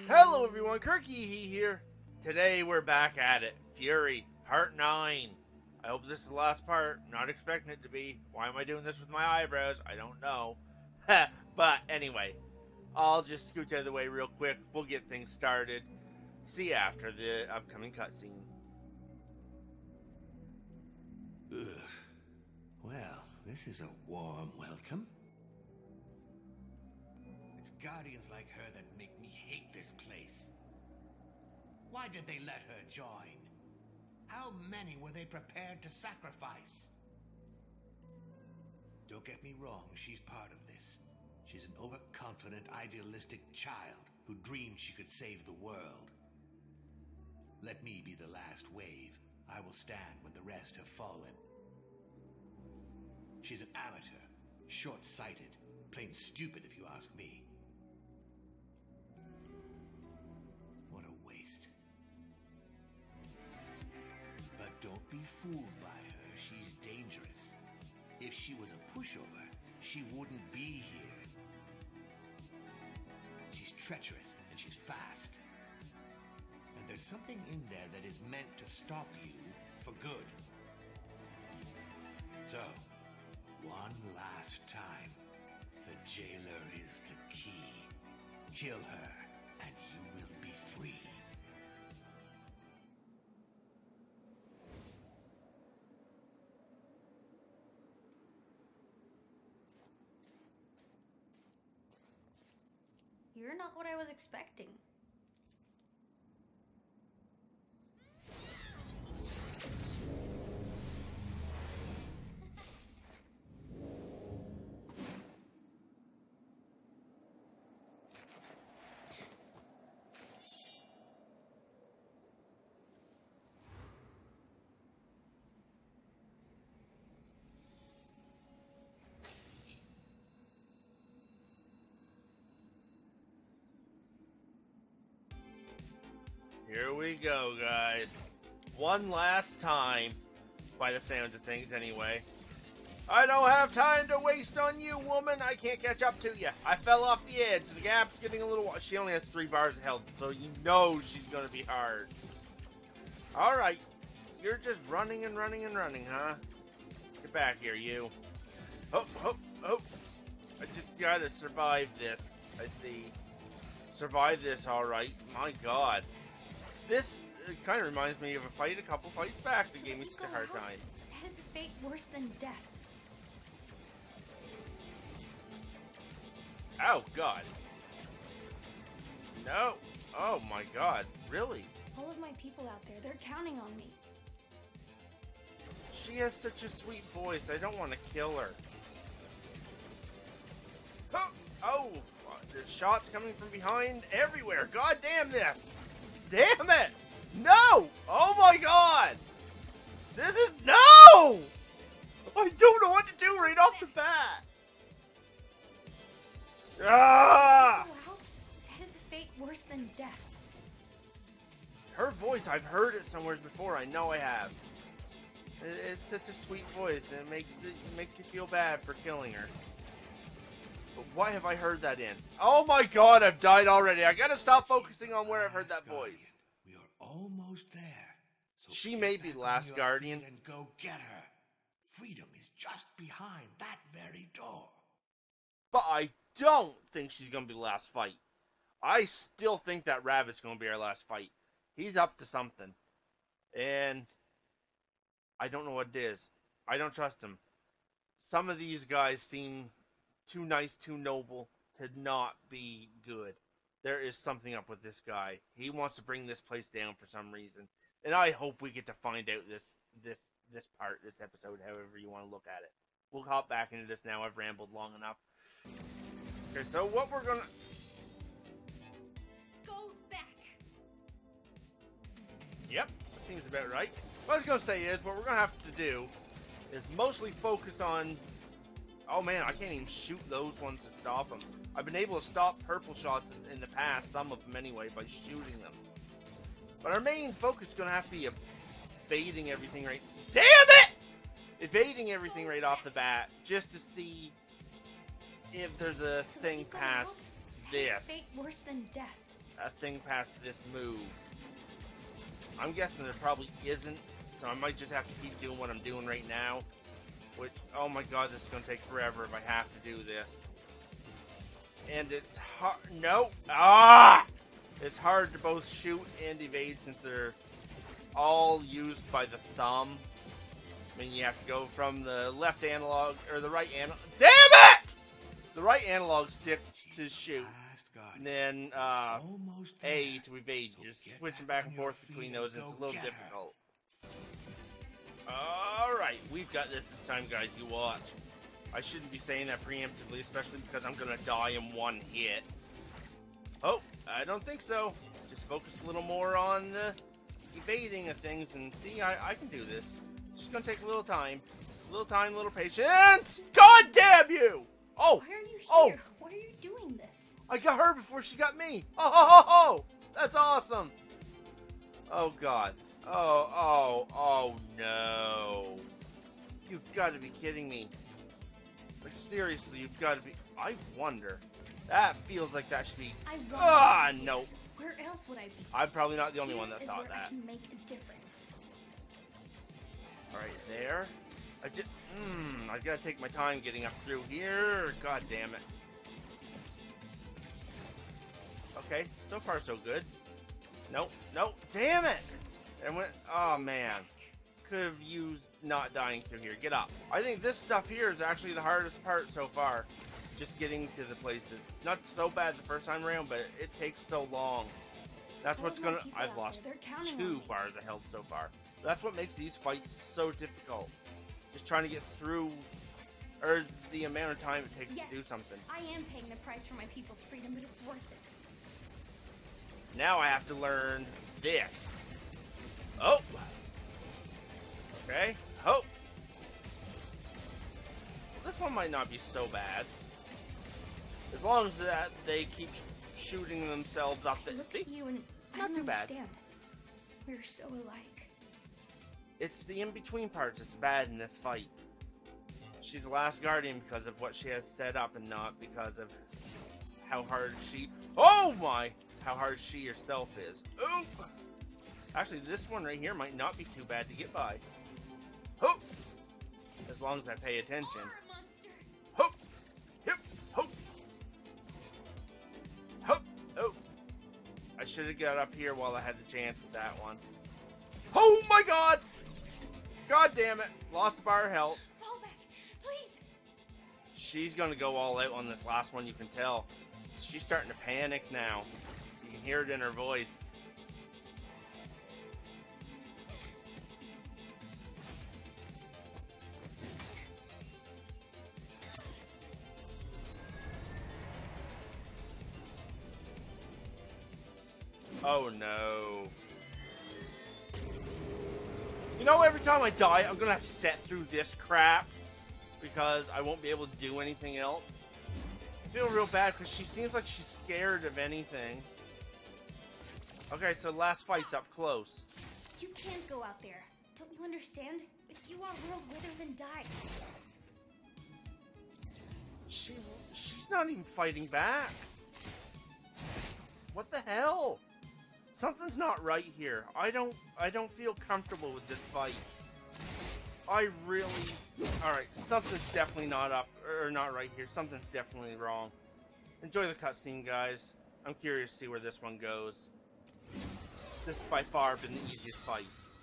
Hello everyone, Kirky here. Today we're back at it. Furi, part 9. I hope this is the last part. Not expecting it to be. Why am I doing this with my eyebrows? I don't know. But anyway, I'll just scooch out of the way real quick. We'll get things started. See you after the upcoming cutscene. Ugh. Well, this is a warm welcome. It's guardians like her that make me hate this place. Why did they let her join? How many were they prepared to sacrifice? Don't get me wrong, she's part of this. She's an overconfident, idealistic child who dreamed she could save the world. Let me be the last wave. I will stand when the rest have fallen. She's an amateur, short-sighted, plain stupid if you ask me. What a waste. But don't be fooled by her, she's dangerous. If she was a pushover, she wouldn't be here. She's treacherous and she's fast. And there's something in there that is meant to stop you for good. So, one last time, the jailer is the key. Kill her, and you will be free. You're not what I was expecting. Here we go, guys. One last time, by the sounds of things anyway. I don't have time to waste on you, woman. I can't catch up to you. I fell off the edge. The gap's getting a little... She only has 3 bars of health, so you know she's going to be hard. Alright. You're just running and running and running, huh? Get back here, you. Oh, oh, oh. I just gotta survive this. I see. Survive this, alright. My god. This kind of reminds me of a couple fights back that gave me such a hard time. That is a fate worse than death. Oh, God. No. Oh, my God. Really? All of my people out there, they're counting on me. She has such a sweet voice. I don't want to kill her. Oh, oh, there's shots coming from behind everywhere. God damn this. Damn it! No! Oh my god! This is... No! I don't know what to do right off the bat! Ah! That is a fate worse than death. Her voice, I've heard it somewhere before. I know I have. It's such a sweet voice, and it makes you feel bad for killing her. But why have I heard that in? Oh my god, I've died already. I gotta stop focusing on where I've heard that voice. We are almost there. So she may be the last guardian. And go get her. Freedom is just behind that very door. But I don't think she's gonna be the last fight. I still think that rabbit's gonna be our last fight. He's up to something. And I don't know what it is. I don't trust him. Some of these guys seem too nice, too noble to not be good. There is something up with this guy. He wants to bring this place down for some reason. And I hope we get to find out this episode, however you want to look at it. We'll hop back into this now. I've rambled long enough. Okay, so what we're gonna... Go back! Yep, that seems about right. What I was gonna say is, what we're gonna have to do is mostly focus on... Oh man, I can't even shoot those ones to stop them. I've been able to stop purple shots in the past, some of them anyway, by shooting them. But our main focus is going to have to be evading everything right... Damn it! Evading everything right off the bat, just to see if there's a thing past this. Fate worse than death. a thing past this move. I'm guessing there probably isn't, so I might just have to keep doing what I'm doing right now. Which, oh my god, this is going to take forever if I have to do this. And it's hard. No! Ah! It's hard to both shoot and evade since they're all used by the thumb. I mean, you have to go from the left analog, or the right analog. Damn it! The right analog stick to shoot. And then A to evade. You're switching back and forth between those. It's a little difficult. Alright, we've got this time, guys. You watch. I shouldn't be saying that preemptively, especially because I'm going to die in one hit. Oh, I don't think so. Just focus a little more on the evading of things, and see, I can do this. It's just going to take a little time. A little time, a little patience. God damn you! Oh! Why are you here? Oh! Why are you doing this? I got her before she got me. Oh, ho, ho, ho. That's awesome. Oh, God. Oh, no. You've got to be kidding me. Like, seriously, you've got to be... I wonder. That feels like that should be... no. Where else would I be? I'm probably not the only one that Here is thought where that. I can make a difference. Alright, there. I gotta take my time getting up through here. God damn it. Okay, so far so good. Nope, damn it! And went, oh man. Could have used not dying through here. Get up. I think this stuff here is actually the hardest part so far. Just getting to the places. Not so bad the first time around, but it takes so long. That's what's gonna... I've lost 2 bars of health so far. That's what makes these fights so difficult. Just trying to get through, or the amount of time it takes to do something. I am paying the price for my people's freedom, but it's worth it. Now I have to learn this. Oh! Okay. Oh! Well, this one might not be so bad. As long as that they keep shooting themselves up the... Look See? at you and I Not don't too bad. understand. We're so alike. It's the in-between parts that's bad in this fight. She's the last guardian because of what she has set up and not because of how hard she... Oh my! How hard she herself is. Ooh! Actually, this one right here might not be too bad to get by. Hoop! As long as I pay attention. Hoop! Hip! Hoop! Hoop! Oh! I should have got up here while I had the chance with that one. Oh my god! God damn it! Lost a bar of health. Fall back, please. She's gonna go all out on this last one, you can tell. She's starting to panic now. You can hear it in her voice. Oh no. You know, every time I die, I'm gonna have to sit through this crap because I won't be able to do anything else. I feel real bad because she seems like she's scared of anything. Okay, so last fight's up close. You can't go out there. Don't you understand? If you our world withers and dies. She's not even fighting back. What the hell? Something's not right here. I don't feel comfortable with this fight. I really... Alright, something's definitely not up, or not right here. Something's definitely wrong. Enjoy the cutscene, guys. I'm curious to see where this one goes. This has by far been the easiest fight.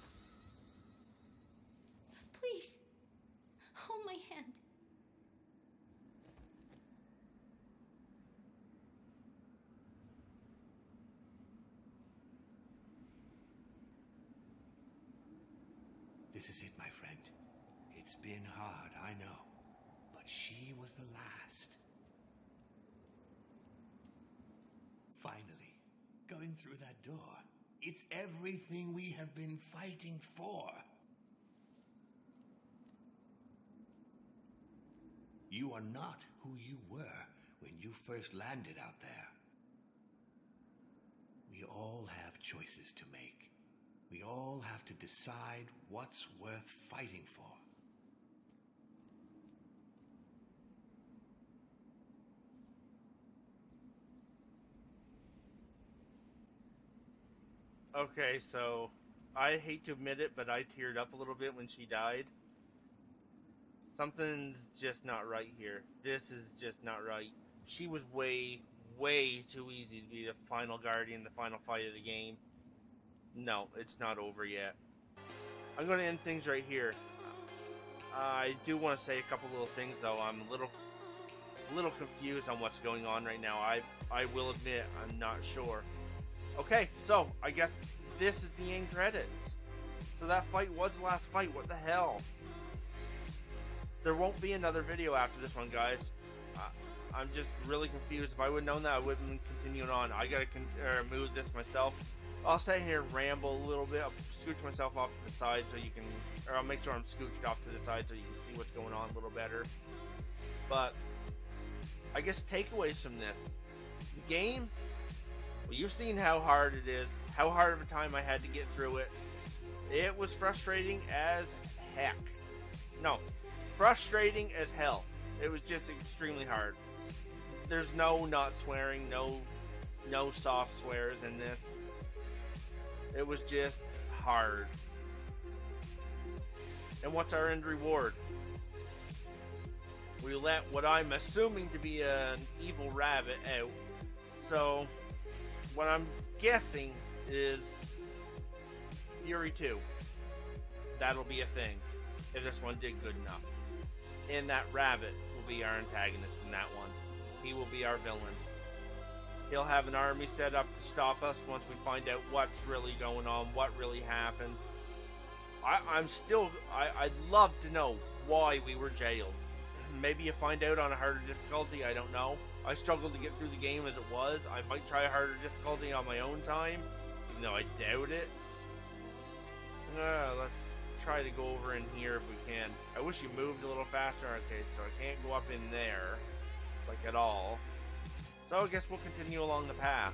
Please, hold my hand. This is it, my friend. It's been hard, I know. But she was the last. Finally, going through that door. It's everything we have been fighting for. You are not who you were when you first landed out there. We all have choices to make. We all have to decide what's worth fighting for. Okay, so I hate to admit it, but I teared up a little bit when she died. Something's just not right here. This is just not right. She was way, way too easy to be the final guardian, the final fight of the game. No, it's not over yet. I'm going to end things right here. I do want to say a couple little things, though. I'm a little confused on what's going on right now. I will admit, I'm not sure. Okay, so I guess this is the end credits. So that fight was the last fight. What the hell? There won't be another video after this one, guys. I'm just really confused. If I would have known that, I wouldn't have continued on. I gotta move this myself. I'll sit here and ramble a little bit. I'll scooch myself off to the side so you can, or I'll make sure I'm scooched off to the side so you can see what's going on a little better. But I guess takeaways from this: the game. Well, you've seen how hard it is, how hard of a time I had to get through it. It was frustrating as heck. No, frustrating as hell. It was just extremely hard. There's no not swearing, no soft swears in this. It was just hard. And what's our end reward? We let what I'm assuming to be an evil rabbit out. So, what I'm guessing is Furi 2. That'll be a thing, if this one did good enough. And that rabbit will be our antagonist in that one. He will be our villain. He'll have an army set up to stop us once we find out what's really going on, what really happened. I'd love to know why we were jailed. Maybe you find out on a harder difficulty, I don't know. I struggled to get through the game as it was. I might try a harder difficulty on my own time, even though I doubt it. Let's try to go over in here if we can. I wish you moved a little faster. Okay, so I can't go up in there, like at all. So I guess we'll continue along the path.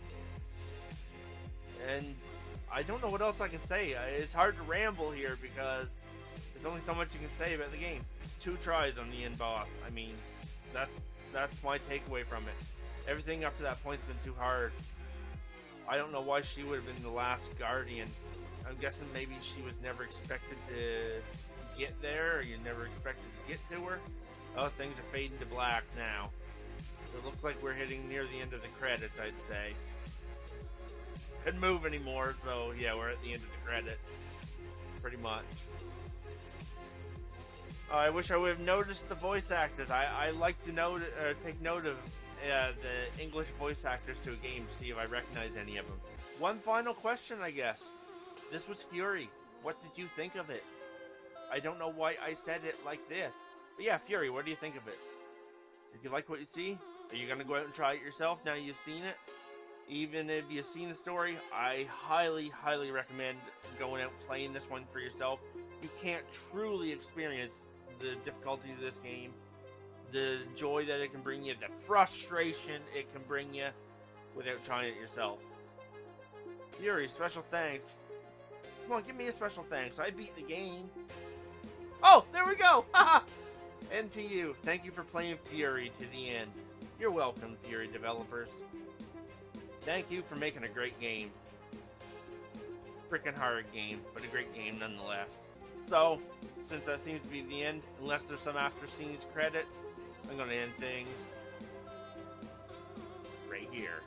And I don't know what else I can say. It's hard to ramble here because there's only so much you can say about the game. 2 tries on the end boss. I mean, that's my takeaway from it. Everything up to that point's been too hard. I don't know why she would have been the last guardian. I'm guessing maybe she was never expected to get there, or you never expected to get to her. Oh, things are fading to black now. It looks like we're hitting near the end of the credits, I'd say. Couldn't move anymore, so yeah, we're at the end of the credits. Pretty much. I wish I would have noticed the voice actors. I like to take note of the English voice actors to a game to see if I recognize any of them. One final question, I guess. This was Furi. What did you think of it? I don't know why I said it like this. But yeah, Furi, what do you think of it? Did you like what you see? Are you going to go out and try it yourself now you've seen it? Even if you've seen the story, I highly, highly recommend going out and playing this one for yourself. You can't truly experience the difficulty of this game, the joy that it can bring you, the frustration it can bring you without trying it yourself. Furi, special thanks. Come on, give me a special thanks. I beat the game. Oh, there we go! Haha! And to you, thank you for playing Furi to the end. You're welcome, Furi developers. Thank you for making a great game. Freaking hard game, but a great game nonetheless. So, since that seems to be the end, unless there's some after scenes credits, I'm going to end things right here.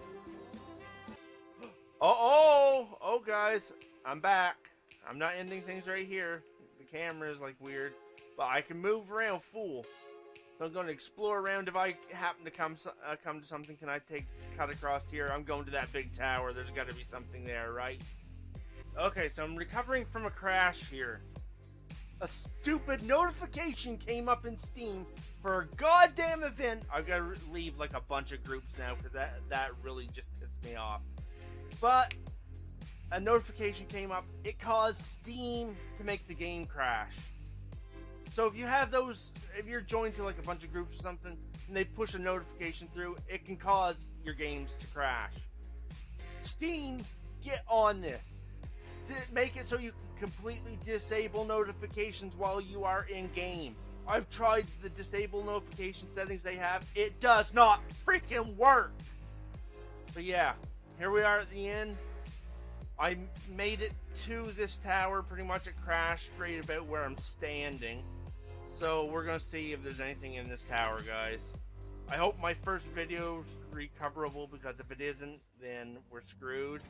Oh, guys, I'm back. I'm not ending things right here. The camera is like weird, but I can move around full. So I'm going to explore around. If I happen to come to something, can I cut across here? I'm going to that big tower. There's got to be something there, right? Okay, so I'm recovering from a crash here. A stupid notification came up in Steam for a goddamn event. I've got to leave like a bunch of groups now because that really just pissed me off. But a notification came up. It caused Steam to make the game crash. So if you have those, if you're joined to like a bunch of groups or something, and they push a notification through, it can cause your games to crash. Steam, get on this. To make it so you can completely disable notifications while you are in game. I've tried the disable notification settings they have. It does not freaking work. But yeah, here we are at the end. I made it to this tower. Pretty much it crashed right about where I'm standing. So we're going to see if there's anything in this tower, guys. I hope my first video's recoverable, because if it isn't, then we're screwed.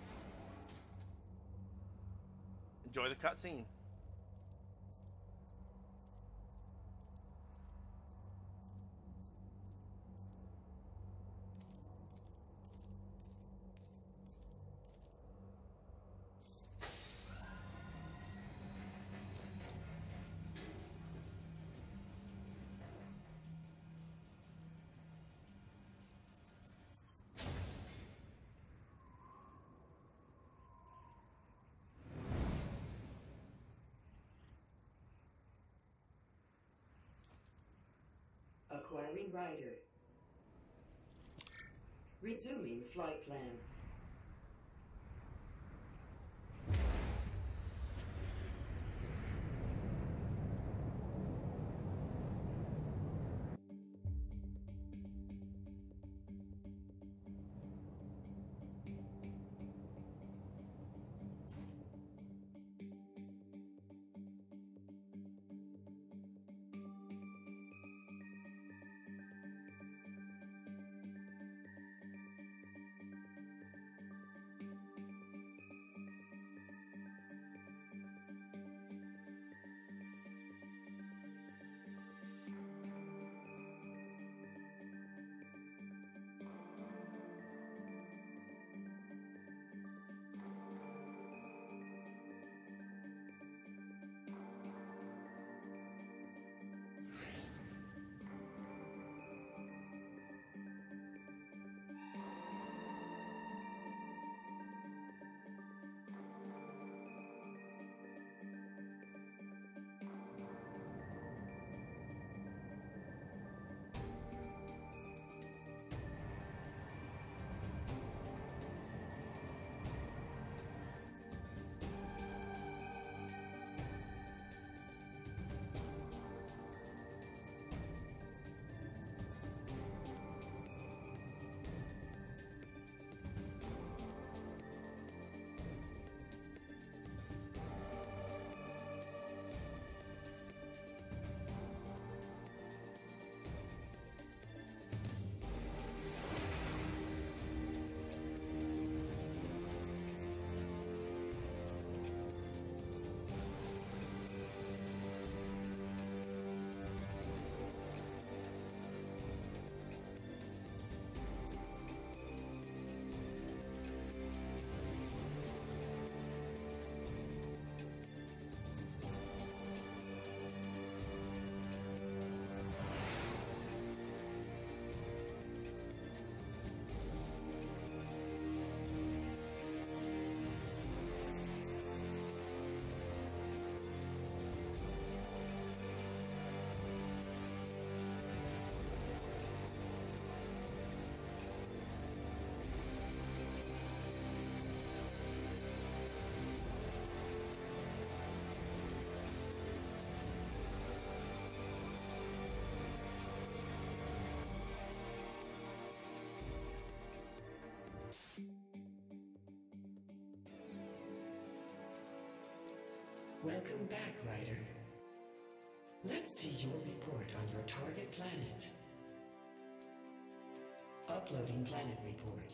Enjoy the cutscene. Acquiring rider. Resuming flight plan. Welcome back, Ryder. Let's see your report on your target planet. Uploading planet report.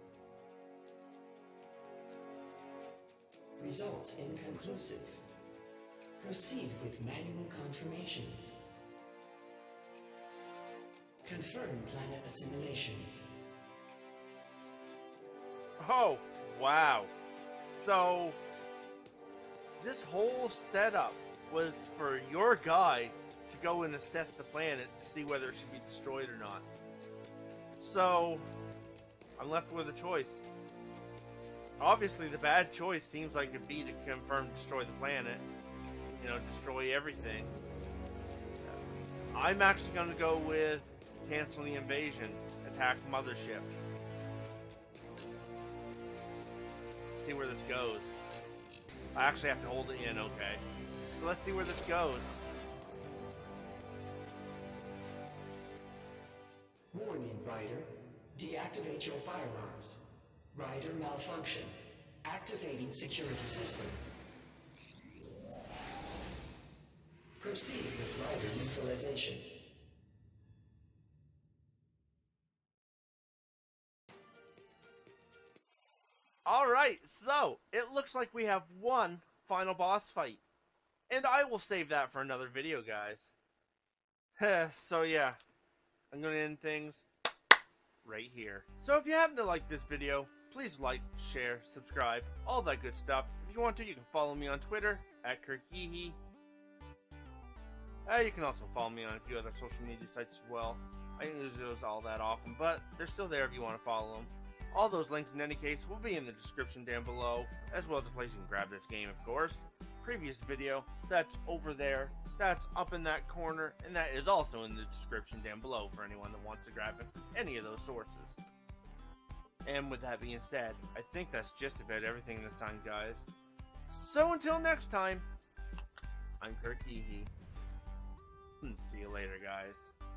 Results inconclusive. Proceed with manual confirmation. Confirm planet assimilation. Oh, wow. So, this whole setup was for your guy to go and assess the planet to see whether it should be destroyed or not. So, I'm left with a choice. Obviously, the bad choice seems like it'd be to confirm destroy the planet. You know, destroy everything. I'm actually going to go with cancel the invasion, attack mothership. See where this goes. I actually have to hold it in, okay. So let's see where this goes. Warning, Ryder. Deactivate your firearms. Ryder malfunction. Activating security systems. Proceed with rider neutralization. Alright, so it looks like we have one final boss fight. And I will save that for another video, guys. So yeah, I'm going to end things right here. So if you happen to like this video, please like, share, subscribe, all that good stuff. If you want to, you can follow me on Twitter at Kirky. You can also follow me on a few other social media sites as well. I don't use those all that often, but they're still there if you want to follow them. All those links, in any case, will be in the description down below, as well as a place you can grab this game, of course. Previous video, that's over there, that's up in that corner, and that is also in the description down below for anyone that wants to grab it from any of those sources. And with that being said, I think that's just about everything this time, guys. So until next time, I'm Kirky. See you later, guys.